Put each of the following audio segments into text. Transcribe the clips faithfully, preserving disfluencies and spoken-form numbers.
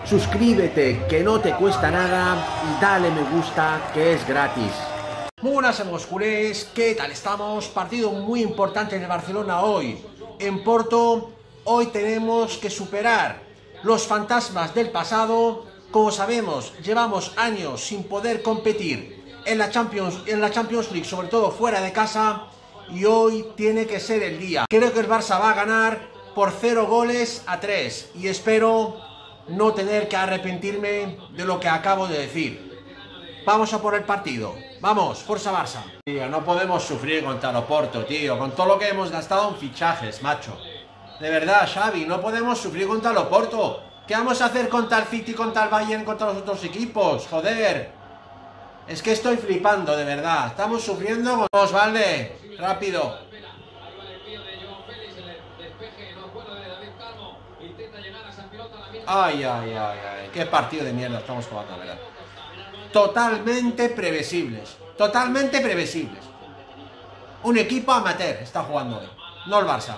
suscríbete, que no te cuesta nada, y dale me gusta, que es gratis. Muy buenas amigos culés, ¿qué tal estamos? Partido muy importante en el Barcelona hoy. En Porto, hoy tenemos que superar los fantasmas del pasado. Como sabemos, llevamos años sin poder competir en la Champions, en la Champions League, sobre todo fuera de casa, y hoy tiene que ser el día. Creo que el Barça va a ganar por cero goles a tres, y espero no tener que arrepentirme de lo que acabo de decir. Vamos a por el partido. Vamos, fuerza Barça. Tío, no podemos sufrir contra el Oporto, tío, con todo lo que hemos gastado en fichajes, macho. De verdad, Xavi, no podemos sufrir contra el Oporto. ¿Qué vamos a hacer contra el City, contra el Bayern, contra los otros equipos? Joder. Es que estoy flipando, de verdad. Estamos sufriendo. Vamos, Valde. Rápido. Ay, ay, ay, ay. Qué partido de mierda estamos jugando, la verdad. Totalmente previsibles. Totalmente previsibles. Un equipo amateur está jugando hoy. No el Barça.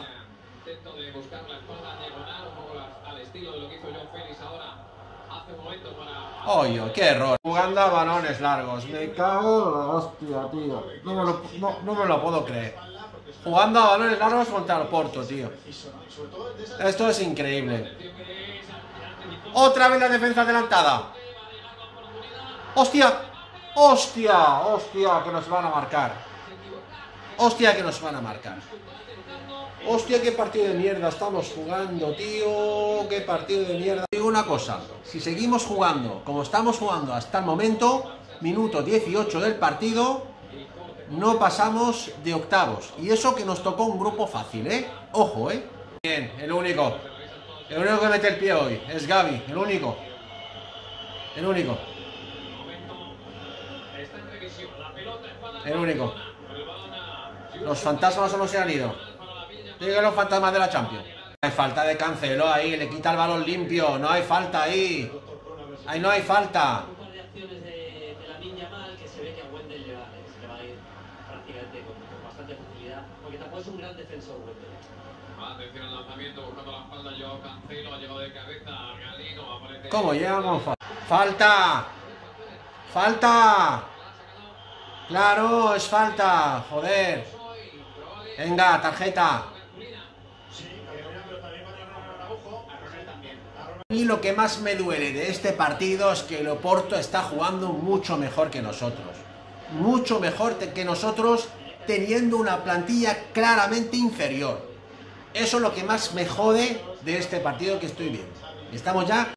Oye, qué error. Jugando a balones largos. Me cago en la hostia, tío. No me, lo, no, no me lo puedo creer. Jugando a balones largos contra el Porto, tío. Esto es increíble. Otra vez la defensa adelantada. ¡Hostia! ¡Hostia! ¡Hostia! Que nos van a marcar. ¡Hostia! Que nos van a marcar. ¡Hostia! ¡Qué partido de mierda estamos jugando, tío! ¡Qué partido de mierda! Digo una cosa. Si seguimos jugando como estamos jugando hasta el momento, minuto dieciocho del partido, no pasamos de octavos. Y eso que nos tocó un grupo fácil, ¿eh? Ojo, ¿eh? Bien, el único. El único que mete el pie hoy es Gavi. El único. El único. El único. Los fantasmas solo se han ido. Digan los fantasmas de la Champions. No hay falta de Cancelo ahí, le quita el balón limpio. No hay falta ahí. Ahí no hay falta. ¿Cómo llegamos? ¡Falta! ¡Falta! ¡Claro! ¡Es falta! ¡Joder! Venga, tarjeta. Y lo que más me duele de este partido es que el Oporto está jugando mucho mejor que nosotros. Mucho mejor que nosotros, teniendo una plantilla claramente inferior. Eso es lo que más me jode de este partido que estoy viendo. Estamos ya...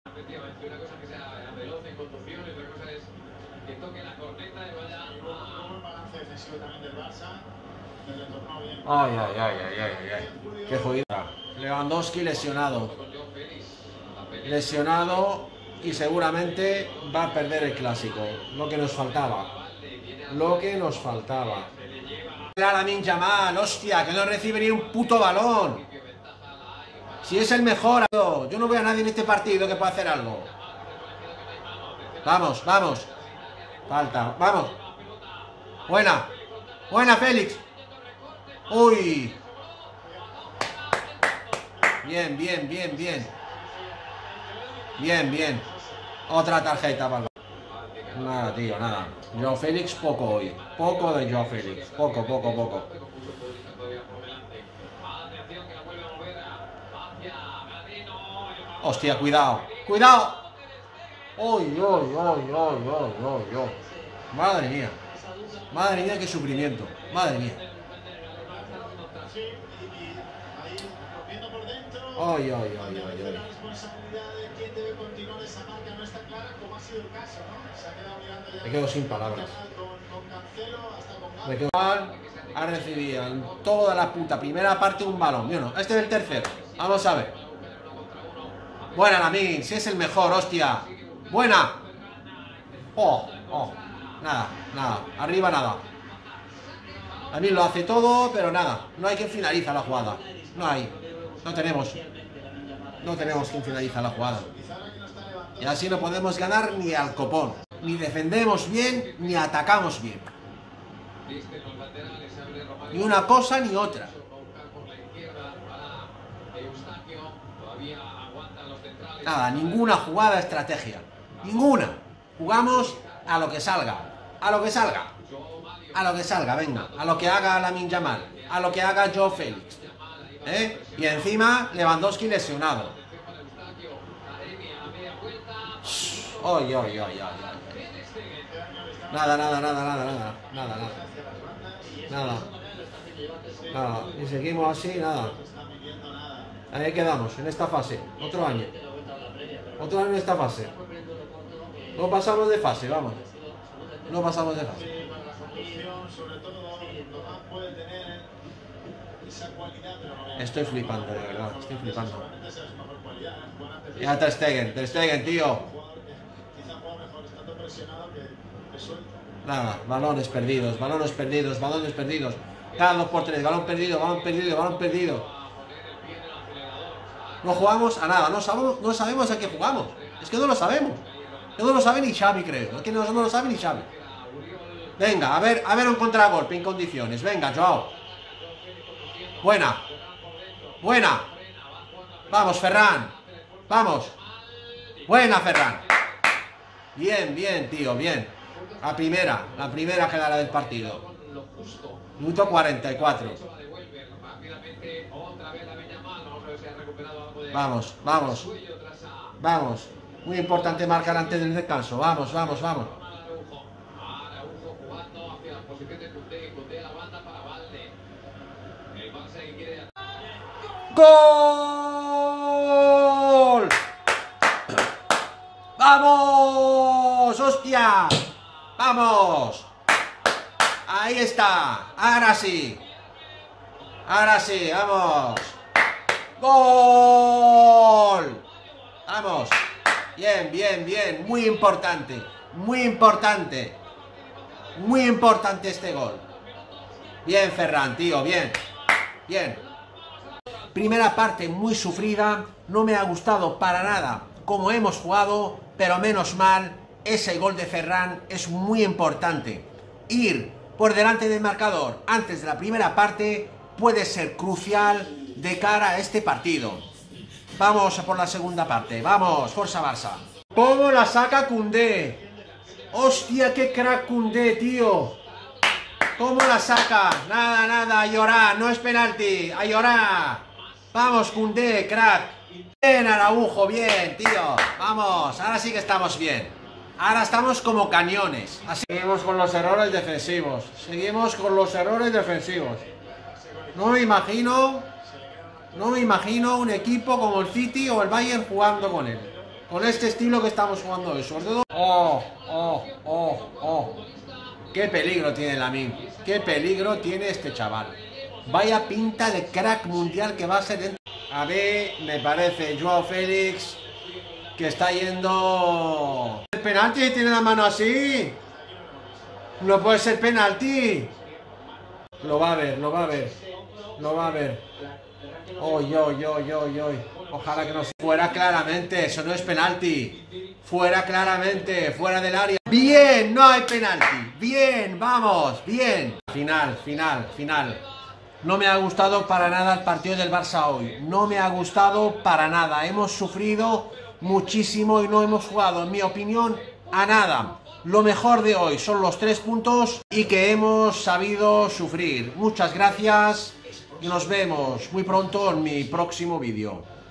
Ay, ay, ay, ay, ay, ay. Qué jodida. Lewandowski lesionado. Lesionado y seguramente va a perder el clásico. Lo que nos faltaba. Lo que nos faltaba. Lamine Yamal, hostia, que no recibe ni un puto balón. Si es el mejor. Yo no veo a nadie en este partido que pueda hacer algo. Vamos, vamos. Falta, vamos. Buena. Buena, Félix. Uy. Bien, bien, bien, bien. Bien, bien. Otra tarjeta para... Nada, tío, nada. Joao Félix poco hoy. Poco de Joao Félix. Poco, poco, poco. Hostia, cuidado. ¡Cuidado! ¡Uy, uy, uy, uy, uy, uy, uy! Madre mía. Madre mía, qué sufrimiento. Madre mía. Ay, ay, ay, ay, ay. Me quedo sin palabras. Me quedo mal. Ha recibido en toda la puta primera parte un balón. Bueno, este es el tercero. Vamos a ver. Buena, Lamine. Si es el mejor, hostia. Buena. Oh, oh. Nada, nada. Arriba nada. Lamine lo hace todo, pero nada. No hay quien finaliza la jugada. No hay. No tenemos. No tenemos quien finaliza la jugada. Y así no podemos ganar ni al copón. Ni defendemos bien, ni atacamos bien. Ni una cosa ni otra. Nada, ninguna jugada estrategia. Ninguna. Jugamos a lo que salga. A lo que salga. A lo que salga, venga. A lo que haga Lamine Yamal. A lo que haga Joao Félix. ¿Eh? Y encima Lewandowski lesionado. Oy, oy, oy, oy, oy. Nada, nada, nada, nada, nada. Nada, nada. Nada. Nada. Y seguimos así, nada. Ahí quedamos, en esta fase. Otro año. Otro año en esta fase. No pasamos de fase, vamos. No pasamos de fase. Estoy flipando, de verdad. Estoy flipando. Ya Ter Stegen, Ter Stegen, tío. Nada, balones perdidos, balones perdidos, balones perdidos. Cada dos por tres, balón perdido, balón perdido, balón perdido. No jugamos a nada, no sabemos, no sabemos a qué jugamos. Es que no lo sabemos. Que no lo sabe ni Xavi, creo. Es que no, no lo sabe ni Xavi. Venga, a ver, a ver un contragolpe en condiciones. Venga, Joao. Buena. Buena. Vamos, Ferran. Vamos. Buena, Ferran. Bien, bien, tío, bien. La primera, la primera que da la del partido. Minuto cuarenta y cuatro. Vamos, vamos. Vamos. Muy importante marcar antes del descanso. Vamos, vamos, vamos. ¡Gol! ¡Vamos! ¡Hostia! ¡Vamos! Ahí está. Ahora sí. Ahora sí, vamos. ¡Gol! Vamos. Bien, bien, bien. Muy importante. Muy importante. Muy importante este gol. Bien, Ferran, tío. Bien. Bien. Primera parte muy sufrida. No me ha gustado para nada como hemos jugado. Pero menos mal. Ese gol de Ferran es muy importante. Ir por delante del marcador antes de la primera parte puede ser crucial de cara a este partido. Vamos a por la segunda parte. Vamos, Forza Barça. ¿Cómo la saca Koundé? Hostia, qué crack Koundé, tío. ¿Cómo la saca? Nada, nada, a llorar. No es penalti, a llorar. Vamos, Koundé, crack. Bien, Araujo, bien, tío. Vamos, ahora sí que estamos bien. Ahora estamos como cañones. Así. Seguimos con los errores defensivos. Seguimos con los errores defensivos. No me imagino... No me imagino un equipo como el City o el Bayern jugando con él. Con este estilo que estamos jugando hoy. Sobre todo... ¡Oh! ¡Oh! ¡Oh! ¡Oh! ¡Qué peligro tiene Lamine! ¡Qué peligro tiene este chaval! Vaya pinta de crack mundial que va a ser dentro. A mí me parece Joao Félix que está yendo... ¿El penalti tiene la mano así? No puede ser penalti. Lo va a ver, lo va a ver. Lo va a ver. Oy, oy, oy, oy, oy. Ojalá que no se... Fuera claramente, eso no es penalti. Fuera claramente, fuera del área. Bien, no hay penalti. Bien, vamos, bien. Final, final, final. No me ha gustado para nada el partido del Barça hoy. No me ha gustado para nada. Hemos sufrido muchísimo y no hemos jugado, en mi opinión, a nada. Lo mejor de hoy son los tres puntos y que hemos sabido sufrir. Muchas gracias y nos vemos muy pronto en mi próximo vídeo.